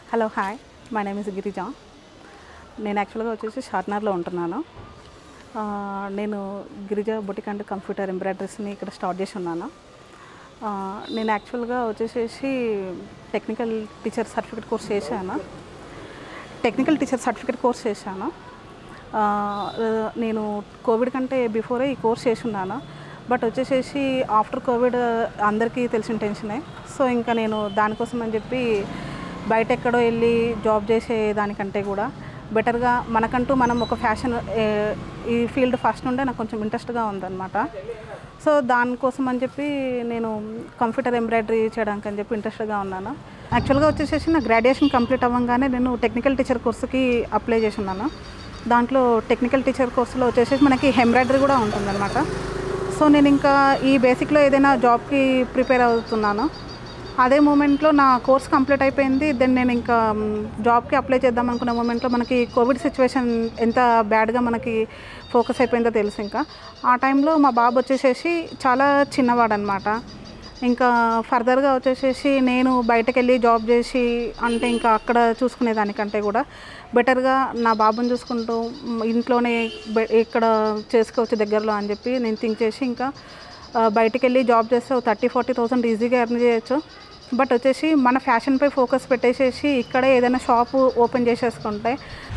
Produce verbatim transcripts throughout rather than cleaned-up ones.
Hello hi my name is Girija. నేను యాక్చువల్గా వచ్చేసి షార్ట్నర్లో ఉంటున్నాను. నేను గిరిజా బొటిక్ అండ్ కంప్యూటర్ ఎంబ్రాయిడరీస్ని ఇక్కడ స్టార్ట్ చేసి ఉన్నాను. నేను యాక్చువల్గా వచ్చేసేసి టెక్నికల్ టీచర్ సర్టిఫికేట్ కోర్స్ చేశాను టెక్నికల్ టీచర్ సర్టిఫికేట్ కోర్స్ చేశాను నేను కోవిడ్ కంటే బిఫోరే ఈ కోర్స్ చేసి ఉన్నాను. బట్ వచ్చేసేసి ఆఫ్టర్ కోవిడ్ అందరికీ తెలిసిన టెన్షనే. సో ఇంకా నేను దానికోసం అని చెప్పి బయట ఎక్కడో వెళ్ళి జాబ్ చేసే దానికంటే కూడా బెటర్గా మనకంటూ మనం ఒక ఫ్యాషన్ ఈ ఫీల్డ్ ఫస్ట్ నుండే నాకు కొంచెం ఇంట్రెస్ట్గా ఉందన్నమాట. సో దానికోసం అని చెప్పి నేను కంప్యూటర్ ఎంబ్రాయిడరీ చేయడానికి అని చెప్పి ఇంట్రెస్ట్గా ఉన్నాను. యాక్చువల్గా వచ్చేసేసి నా గ్రాడ్యుయేషన్ కంప్లీట్ అవ్వగానే నేను టెక్నికల్ టీచర్ కోర్సుకి అప్లై చేసి ఉన్నాను. దాంట్లో టెక్నికల్ టీచర్ కోర్సులో వచ్చేసేసి మనకి ఎంబ్రాయిడరీ కూడా ఉంటుందన్నమాట. సో నేను ఇంకా ఈ బేసిక్లో ఏదైనా జాబ్కి ప్రిపేర్ అవుతున్నాను. అదే మూమెంట్లో నా కోర్స్ కంప్లీట్ అయిపోయింది. దెన్ నేను ఇంకా జాబ్కి అప్లై చేద్దాం అనుకునే మూమెంట్లో మనకి కోవిడ్ సిచ్యువేషన్ ఎంత బ్యాడ్గా మనకి ఫోకస్ అయిపోయిందో తెలుసు. ఇంకా ఆ టైంలో మా బాబు వచ్చేసేసి చాలా చిన్నవాడనమాట. ఇంకా ఫర్దర్గా వచ్చేసేసి నేను బయటకు వెళ్ళి జాబ్ చేసి అంటే ఇంకా అక్కడ చూసుకునేదానికంటే కూడా బెటర్గా నా బాబుని చూసుకుంటూ ఇంట్లోనే ఇక్కడ చేసుకోవచ్చు దగ్గరలో అని చెప్పి నేను థింక్ చేసి ఇంకా బయటకు వెళ్ళి జాబ్ చేస్తే థర్టీ ఫార్టీ థౌసండ్ ఈజీగా ఎర్న్ చేయొచ్చు. బట్ వచ్చేసి మన ఫ్యాషన్పై ఫోకస్ పెట్టేసేసి ఇక్కడే ఏదైనా షాపు ఓపెన్ చేసేసుకుంటే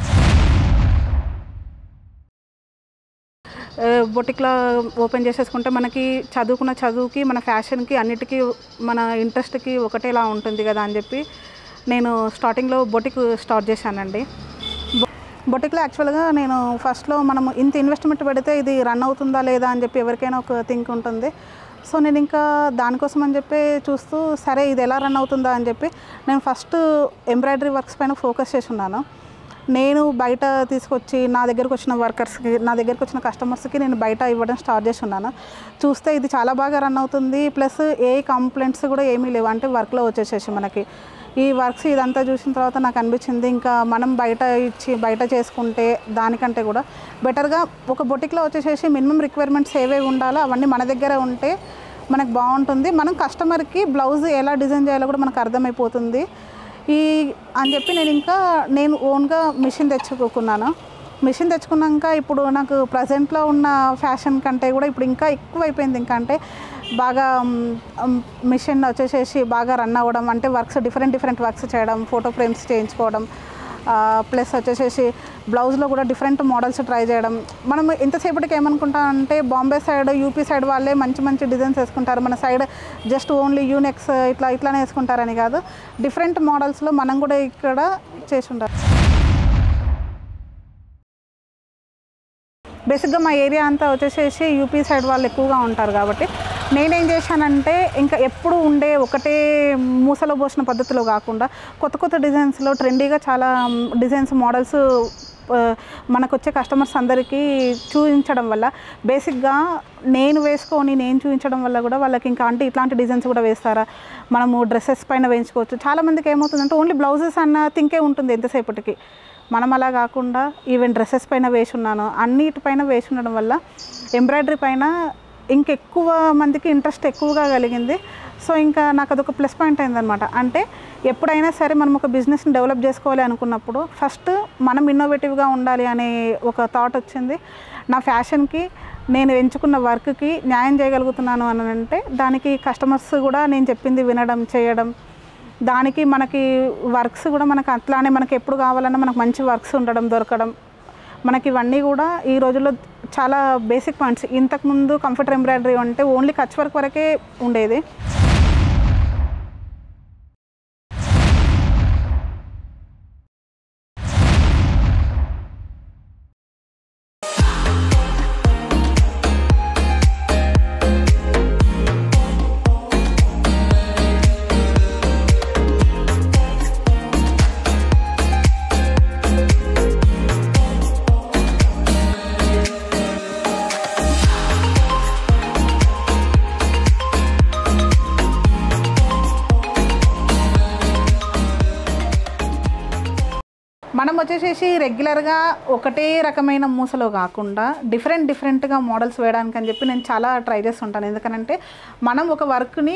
బొటిక్లా ఓపెన్ చేసేసుకుంటే మనకి చదువుకున్న చదువుకి మన ఫ్యాషన్కి అన్నిటికీ మన ఇంట్రెస్ట్కి ఒకటేలా ఉంటుంది కదా అని చెప్పి నేను స్టార్టింగ్లో బొటిక్ స్టార్ట్ చేశానండి. బొటిక్లో యాక్చువల్గా నేను ఫస్ట్లో మనం ఇంత ఇన్వెస్ట్మెంట్ పెడితే ఇది రన్ అవుతుందా లేదా అని చెప్పి ఎవరికైనా ఒక థింక్ ఉంటుంది. సో నేను ఇంకా దానికోసం అని చెప్పి చూస్తూ సరే ఇది ఎలా రన్ అవుతుందా అని చెప్పి నేను ఫస్ట్ ఎంబ్రాయిడరీ వర్క్స్ పైన ఫోకస్ చేసి ఉన్నాను. నేను బయట తీసుకొచ్చి నా దగ్గరకు వచ్చిన వర్కర్స్కి నా దగ్గరకు వచ్చిన కస్టమర్స్కి నేను బయట ఇవ్వడం స్టార్ట్ చేసి ఉన్నాను. చూస్తే ఇది చాలా బాగా రన్ అవుతుంది. ప్లస్ ఏ కంప్లైంట్స్ కూడా ఏమీ లేవు. అంటే వర్క్లో వచ్చేసేసి మనకి ఈ వర్క్స్ ఇదంతా చూసిన తర్వాత నాకు అనిపించింది ఇంకా మనం బయట ఇచ్చి బయట చేసుకుంటే దానికంటే కూడా బెటర్గా ఒక బొటిక్లో వచ్చేసేసి మినిమం రిక్వైర్మెంట్స్ ఏవేవి ఉండాలో అవన్నీ మన దగ్గర ఉంటే మనకు బాగుంటుంది. మనం కస్టమర్కి బ్లౌజ్ ఎలా డిజైన్ చేయాలో కూడా మనకు అర్థమైపోతుంది ఈ అని చెప్పి నేను ఇంకా నేను ఓన్గా మిషన్ తెచ్చుకున్నాను. మిషన్ తెచ్చుకున్నాక ఇప్పుడు నాకు ప్రజెంట్లో ఉన్న ఫ్యాషన్ కంటే కూడా ఇప్పుడు ఇంకా ఎక్కువ అయిపోయింది. ఇంకా అంటే బాగా మిషన్ వచ్చేసేసి బాగా రన్ అవ్వడం అంటే వర్క్స్ డిఫరెంట్ డిఫరెంట్ వర్క్స్ చేయడం, ఫోటో ఫ్రేమ్స్ చేయించుకోవడం, ప్లస్ వచ్చేసేసి బ్లౌజ్లో కూడా డిఫరెంట్ మోడల్స్ ట్రై చేయడం. మనం ఎంతసేపటికి ఏమనుకుంటాం అంటే బాంబే సైడ్ యూపీ సైడ్ వాళ్ళే మంచి మంచి డిజైన్స్ వేసుకుంటారు, మన సైడ్ జస్ట్ ఓన్లీ యూనెక్స్ ఇట్లా ఇట్లానే వేసుకుంటారని కాదు, డిఫరెంట్ మోడల్స్లో మనం కూడా ఇక్కడ చేసి ఉంటారు. బేసిక్గా మా ఏరియా అంతా వచ్చేసేసి యూపీ సైడ్ వాళ్ళు ఎక్కువగా ఉంటారు కాబట్టి నేనేం చేశానంటే ఇంకా ఎప్పుడు ఉండే ఒకటే మూసలో పోసిన పద్ధతిలో కాకుండా కొత్త కొత్త డిజైన్స్లో ట్రెండీగా చాలా డిజైన్స్ మోడల్స్ మనకు వచ్చే కస్టమర్స్ అందరికీ చూపించడం వల్ల బేసిక్గా నేను వేసుకొని నేను చూపించడం వల్ల కూడా వాళ్ళకి ఇంకా అంటే ఇట్లాంటి డిజైన్స్ కూడా వేస్తారా, మనము డ్రెస్సెస్ పైన వేయించుకోవచ్చు. చాలామందికి ఏమవుతుందంటే ఓన్లీ బ్లౌజెస్ అన్న థింకే ఉంటుంది ఎంతసేపటికి. మనం అలా కాకుండా ఈవెన్ డ్రెస్సెస్ పైన వేసి ఉన్నాను, అన్నిటిపైన వేసి ఉండడం వల్ల ఎంబ్రాయిడరీ పైన ఇంకెక్కువ మందికి ఇంట్రెస్ట్ ఎక్కువగా కలిగింది. సో ఇంకా నాకు అదొక ప్లస్ పాయింట్ అయిందనమాట. అంటే ఎప్పుడైనా సరే మనం ఒక బిజినెస్ని డెవలప్ చేసుకోవాలి అనుకున్నప్పుడు ఫస్ట్ మనం ఇన్నోవేటివ్గా ఉండాలి అనే ఒక థాట్ వచ్చింది. నా ఫ్యాషన్కి నేను ఎంచుకున్న వర్క్కి న్యాయం చేయగలుగుతున్నాను అని అంటే దానికి కస్టమర్స్ కూడా నేను చెప్పింది వినడం చేయడం, దానికి మనకి వర్క్స్ కూడా మనకు అట్లానే మనకి ఎప్పుడు కావాలన్నా మనకు మంచి వర్క్స్ ఉండడం దొరకడం, మనకి ఇవన్నీ కూడా ఈ రోజుల్లో చాలా బేసిక్ పాయింట్స్. ఇంతకుముందు కంప్యూటర్ ఎంబ్రాయిడరీ అంటే ఓన్లీ కచ్ వర్క్ వరకే ఉండేది. మనం వచ్చేసేసి రెగ్యులర్గా ఒకటే రకమైన మూసలో కాకుండా డిఫరెంట్ డిఫరెంట్గా మోడల్స్ వేయడానికి అని చెప్పి నేను చాలా ట్రై చేస్తుంటాను. ఎందుకనంటే మనం ఒక వర్క్ని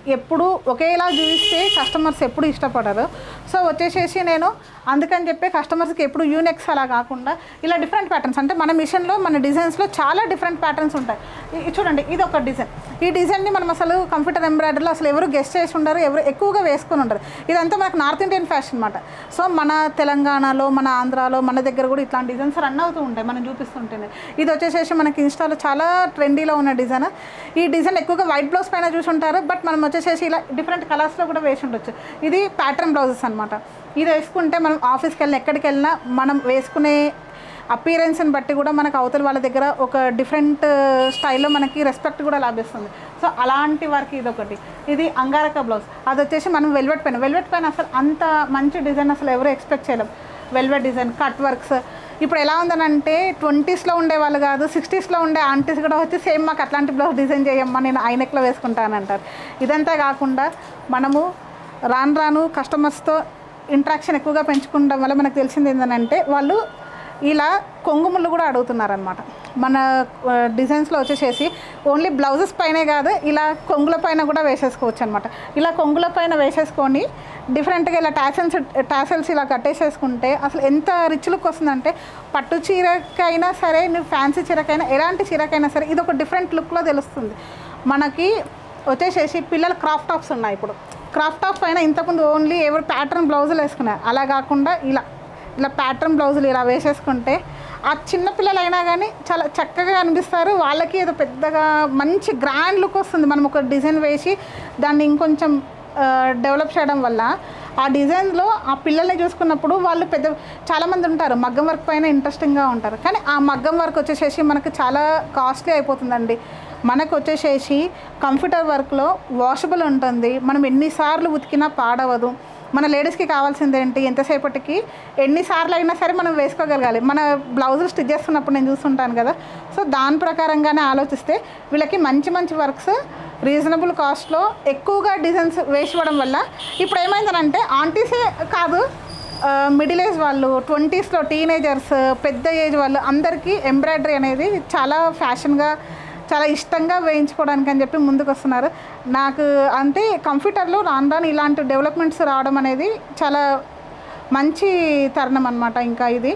ఎప్పుడు ఒకేలా చూస్తే కస్టమర్స్ ఎప్పుడు ఇష్టపడరు. సో వచ్చేసేసి నేను అందుకని చెప్పి కస్టమర్స్కి ఎప్పుడు యూనిక్స్ అలా కాకుండా ఇలా డిఫరెంట్ ప్యాటర్న్స్, అంటే మన మిషన్లో మన డిజైన్స్లో చాలా డిఫరెంట్ ప్యాటర్న్స్ ఉంటాయి. చూడండి, ఇది ఒక డిజైన్. ఈ డిజైన్ని మనం అసలు కంప్యూటర్ ఎంబ్రాయిడరీలో అసలు ఎవరు గెస్ట్ చేసి ఉండరు, ఎవరు ఎక్కువగా వేసుకొని ఉండరు. ఇదంతా మనకు నార్త్ ఇండియన్ ఫ్యాషన్ అనమాట. సో మన తెలంగాణలో, మన ఆంధ్రాలో, మన దగ్గర కూడా ఇట్లాంటి డిజైన్స్ రన్ అవుతూ ఉంటాయి, మనం చూపిస్తుంటేనే. ఇది వచ్చేసేసి మనకి ఇన్స్టాలో చాలా ట్రెండీలో ఉన్న డిజైన్. ఈ డిజైన్ ఎక్కువగా వైట్ బ్లౌజ్ పైన చూసి ఉంటారు, బట్ మనం వచ్చేసేసి ఇలా డిఫరెంట్ కలర్స్లో కూడా వేసి ఉండొచ్చు. ఇది ప్యాటర్న్ బ్లౌజెస్ అనమాట. ఇది వేసుకుంటే మనం ఆఫీస్కి వెళ్ళినా ఎక్కడికి వెళ్ళినా మనం వేసుకునే అపీరెన్స్ని బట్టి కూడా మనకు అవతల వాళ్ళ దగ్గర ఒక డిఫరెంట్ స్టైల్లో మనకి రెస్పెక్ట్ కూడా లభిస్తుంది. సో అలాంటి వర్క్ ఇది ఒకటి. ఇది అంగారక బ్లౌజ్. అది వచ్చేసి మనం వెల్వెట్ పైన వెల్వెట్ పైన అసలు అంత మంచి డిజైన్ అసలు ఎవరు ఎక్స్పెక్ట్ చేయలేం. Velvet design, cut works. ఇప్పుడు ఎలా ఉందనంటే ట్వంటీస్లో ఉండే వాళ్ళు కాదు, సిక్స్టీస్లో ఉండే ఆంటీస్ కూడా వచ్చి సేమ్ మాకు అట్లాంటి బ్లౌజ్ డిజైన్ చేయమ్మా, నేను ఐనెక్లో వేసుకుంటానంటారు. ఇదంతా కాకుండా మనము రాను రాను కస్టమర్స్తో ఇంట్రాక్షన్ ఎక్కువగా పెంచుకోవడం వల్ల మనకు తెలిసింది ఏంటంటే వాళ్ళు ఇలా కొంగుముళ్ళు కూడా అడుగుతున్నారనమాట. మన డిజైన్స్లో వచ్చేసేసి ఓన్లీ బ్లౌజెస్ పైనే కాదు, ఇలా కొంగుల పైన కూడా వేసేసుకోవచ్చు అనమాట. ఇలా కొంగుల పైన వేసేసుకొని డిఫరెంట్గా ఇలా టాసెల్స్ టాసెల్స్ ఇలా కట్టేసేసుకుంటే అసలు ఎంత రిచ్ లుక్ వస్తుందంటే, పట్టు చీరకైనా సరే, నువ్వు ఫ్యాన్సీ చీరకైనా, ఎలాంటి చీరకైనా సరే ఇది ఒక డిఫరెంట్ లుక్లో తెలుస్తుంది. మనకి వచ్చేసేసి పిల్లల క్రాఫ్ట్ టాప్స్ ఉన్నాయి. ఇప్పుడు క్రాఫ్ట్ టాప్ పైన ఇంతకుముందు ఓన్లీ ఎవరు ప్యాటర్న్ బ్లౌజులు వేసుకున్నారు, అలా కాకుండా ఇలా ఇలా ప్యాటర్న్ బ్లౌజులు ఇలా వేసేసుకుంటే ఆ చిన్నపిల్లలైనా కానీ చాలా చక్కగా అనిపిస్తారు. వాళ్ళకి ఏదో పెద్దగా మంచి గ్రాండ్ లుక్ వస్తుంది. మనం ఒక డిజైన్ వేసి దాన్ని ఇంకొంచెం డెవలప్ చేయడం వల్ల ఆ డిజైన్లో ఆ పిల్లల్ని చూసుకున్నప్పుడు వాళ్ళు పెద్ద చాలామంది ఉంటారు మగ్గం వర్క్ పైన ఇంట్రెస్టింగ్గా ఉంటారు, కానీ ఆ మగ్గం వర్క్ వచ్చేసేసి మనకు చాలా కాస్ట్లీ అయిపోతుందండి. మనకు వచ్చేసేసి కంప్యూటర్ వర్క్లో వాషబుల్ ఉంటుంది, మనం ఎన్నిసార్లు ఉతికినా పాడవదు. మన లేడీస్కి కావాల్సింది ఏంటి, ఎంతసేపటికి ఎన్నిసార్లు అయినా సరే మనం వేసుకోగలగాలి. మన బ్లౌజులు స్టిచ్ చేస్తున్నప్పుడు నేను చూస్తుంటాను కదా, సో దాని ప్రకారంగానే ఆలోచిస్తే వీళ్ళకి మంచి మంచి వర్క్స్ రీజనబుల్ కాస్ట్లో ఎక్కువగా డిజైన్స్ వేసుకోవడం వల్ల ఇప్పుడు ఏమైందనంటే ఆంటీసే కాదు, మిడిల్ ఏజ్ వాళ్ళు, ట్వంటీస్లో టీనేజర్స్, పెద్ద ఏజ్ వాళ్ళు అందరికీ ఎంబ్రాయిడరీ అనేది చాలా ఫ్యాషన్గా, చాలా ఇష్టంగా వేయించుకోవడానికి అని చెప్పి ముందుకు వస్తున్నారు. నాకు అంటే కంప్యూటర్లో రాను రాను ఇలాంటి డెవలప్మెంట్స్ రావడం అనేది చాలా మంచి తరుణం అన్నమాట. ఇంకా ఇది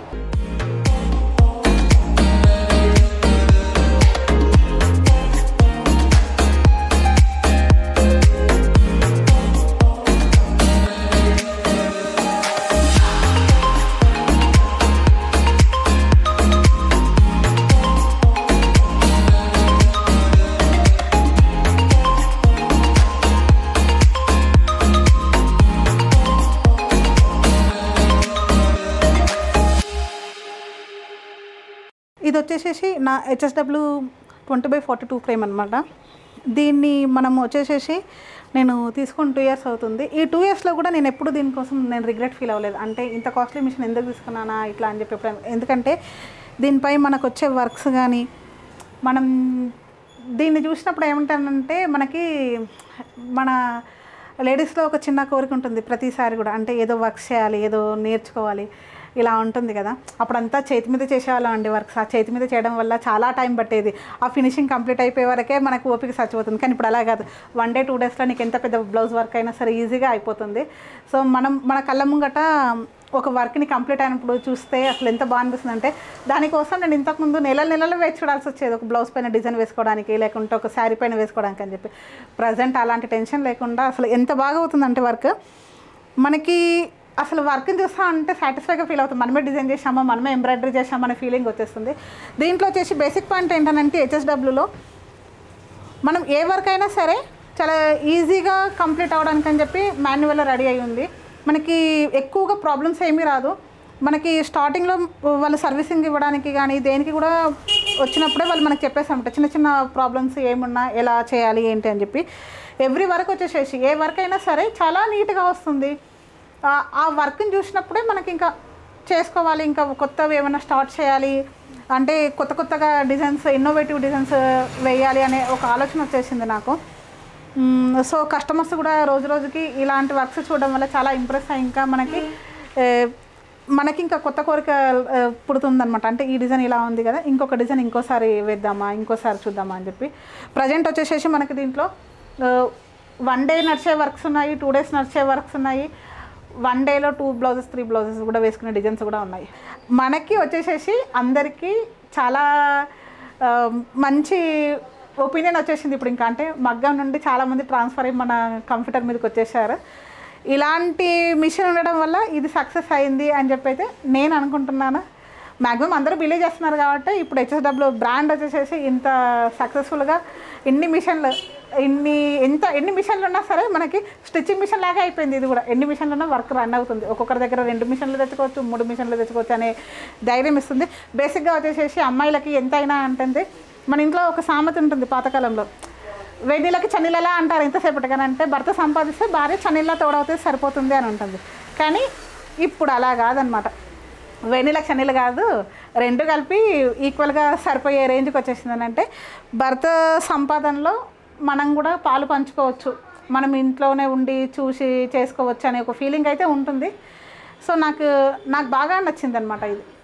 ఇది వచ్చేసేసి నా H S W twenty by forty two frame అనమాట. దీన్ని మనం వచ్చేసేసి నేను తీసుకుని టూ ఇయర్స్ అవుతుంది. ఈ టూ ఇయర్స్లో కూడా నేను ఎప్పుడు దీనికోసం నేను రిగ్రెట్ ఫీల్ అవ్వలేదు. అంటే ఇంత కాస్ట్లీ మిషన్ ఎందుకు తీసుకున్నానా ఇట్లా అని చెప్పి ఎప్పుడు, ఎందుకంటే దీనిపై మనకు వచ్చే వర్క్స్ కానీ మనం దీన్ని చూసినప్పుడు ఏమంటానంటే మనకి మన లేడీస్లో ఒక చిన్న కోరిక ఉంటుంది ప్రతిసారి కూడా, అంటే ఏదో వర్క్ చేయాలి, ఏదో నేర్చుకోవాలి, ఇలా ఉంటుంది కదా. అప్పుడంతా చేతి మీద చేసేవాళ్ళం అండి వర్క్స్. ఆ చేతి మీద చేయడం వల్ల చాలా టైం పట్టేది. ఆ ఫినిషింగ్ కంప్లీట్ అయిపోయే వరకే మనకు ఓపిక చచ్చిపోతుంది. కానీ ఇప్పుడు అలా కాదు, వన్ డే టూ డేస్లో నీకు ఎంత పెద్ద బ్లౌజ్ వర్క్ అయినా సరే ఈజీగా అయిపోతుంది. సో మనం మన కళ్ళ ముంగట ఒక వర్క్ని కంప్లీట్ అయినప్పుడు చూస్తే అసలు ఎంత బాగా అనిపిస్తుంది అంటే, దానికోసం నేను ఇంతకుముందు నెలల నెలలు వేచి చూడాల్సి వచ్చేది ఒక బ్లౌజ్ పైన డిజైన్ వేసుకోవడానికి, లేకుంటే ఒక శారీ పైన వేసుకోవడానికి అని చెప్పి. ప్రజెంట్ అలాంటి టెన్షన్ లేకుండా అసలు ఎంత బాగా అవుతుందంటే వర్క్ మనకి అసలు వర్క్ని చూస్తా అంటే సాటిస్ఫైగా ఫీల్ అవుతుంది. మనమే డిజైన్ చేసామా, మనమే ఎంబ్రాయిడరీ చేసామా అనే ఫీలింగ్ వచ్చేస్తుంది. దీంట్లో వచ్చేసి బేసిక్ పాయింట్ ఏంటంటే హెచ్ఎస్డబ్ల్యూలో మనం ఏ వర్క్ అయినా సరే చాలా ఈజీగా కంప్లీట్ అవ్వడానికి అని చెప్పి మాన్యువల్లో రెడీ అయి ఉంది. మనకి ఎక్కువగా ప్రాబ్లమ్స్ ఏమీ రాదు. మనకి స్టార్టింగ్లో వాళ్ళు సర్వీసింగ్ ఇవ్వడానికి కానీ దేనికి కూడా వచ్చినప్పుడే వాళ్ళు మనకు చెప్పేసామంట చిన్న చిన్న ప్రాబ్లమ్స్ ఏమున్నా ఎలా చేయాలి ఏంటి అని చెప్పి. ఎవ్రీ వర్క్ వచ్చేసేసి ఏ వర్క్ అయినా సరే చాలా నీట్గా వస్తుంది. ఆ వర్క్ని చూసినప్పుడే మనకి ఇంకా చేసుకోవాలి, ఇంకా కొత్తవి ఏమైనా స్టార్ట్ చేయాలి అంటే కొత్త కొత్తగా డిజైన్స్, ఇన్నోవేటివ్ డిజైన్స్ వేయాలి అనే ఒక ఆలోచన వచ్చేసింది నాకు. సో కస్టమర్స్ కూడా రోజు రోజుకి ఇలాంటి వర్క్స్ చూడడం వల్ల చాలా ఇంప్రెస్ అయ్యి ఇంకా మనకి మనకి ఇంకా కొత్త కోరిక పుడుతుందనమాట. అంటే ఈ డిజైన్ ఇలా ఉంది కదా, ఇంకొక డిజైన్ ఇంకోసారి వేద్దామా, ఇంకోసారి చూద్దామా అని చెప్పి. ప్రజెంట్ వచ్చేసేసి మనకి దీంట్లో వన్ డే నడిచే వర్క్స్ ఉన్నాయి, టూ డేస్ నడిచే వర్క్స్ ఉన్నాయి, వన్ డేలో టూ బ్లౌజెస్ త్రీ బ్లౌజెస్ కూడా వేసుకునే డిజైన్స్ కూడా ఉన్నాయి. మనకి వచ్చేసేసి అందరికీ చాలా మంచి ఒపీనియన్ వచ్చేసింది ఇప్పుడు. ఇంకా అంటే మగ్గం నుండి చాలామంది ట్రాన్స్ఫర్ అయ్యి మన కంప్యూటర్ మీదకి వచ్చేసారు. ఇలాంటి మిషన్ ఉండడం వల్ల ఇది సక్సెస్ అయింది అని చెప్పి అయితే నేను అనుకుంటున్నాను. మ్యాక్సిమం అందరూ బిలీవ్ చేస్తున్నారు కాబట్టి ఇప్పుడు హెచ్ఎస్డబ్ల్యూ బ్రాండ్ వచ్చేసేసి ఇంత సక్సెస్ఫుల్గా ఎన్ని మిషన్లు ఇన్ని ఎంత ఎన్ని మిషన్లు ఉన్నా సరే మనకి స్టిచ్చింగ్ మిషన్ లాగా అయిపోయింది. ఇది కూడా ఎన్ని మిషన్లు ఉన్నా వర్క్ రన్ అవుతుంది. ఒక్కొక్కరి దగ్గర రెండు మిషన్లు తెచ్చుకోవచ్చు, మూడు మిషన్లు తెచ్చుకోవచ్చు అనే ధైర్యం ఇస్తుంది. బేసిక్గా వచ్చేసేసి అమ్మాయిలకి ఎంతైనా అంటుంది, మన ఇంట్లో ఒక సామెత ఉంటుంది పాతకాలంలో, వెన్నీళ్ళకి చన్నీళ్ళలా అంటారు ఎంతసేపటికని, అంటే భర్త సంపాదిస్తే భార్య చన్నీళ్ళ తోడవుతే సరిపోతుంది అని ఉంటుంది. కానీ ఇప్పుడు అలా కాదనమాట. వెన్నీళ్ళకి చన్నీళ్ళు కాదు, రెండు కలిపి ఈక్వల్గా సరిపోయే రేంజ్కి వచ్చేసిందని. అంటే భర్త సంపాదనలో మనం కూడా పాలు పంచుకోవచ్చు, మనం ఇంట్లోనే ఉండి చూసి చేసుకోవచ్చు అనే ఒక ఫీలింగ్ అయితే ఉంటుంది. సో నాకు నాకు బాగా నచ్చింది అనమాట ఇది.